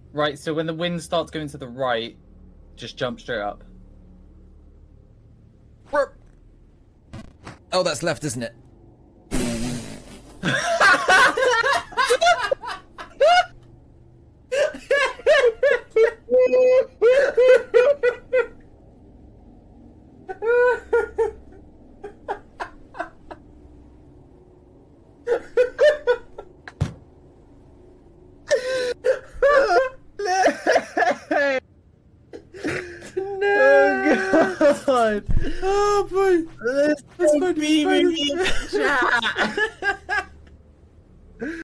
Right, so when the wind starts going to the right, just jump straight up. Oh, that's left, isn't it? Oh god! Oh boy! This is beaming me in the chat.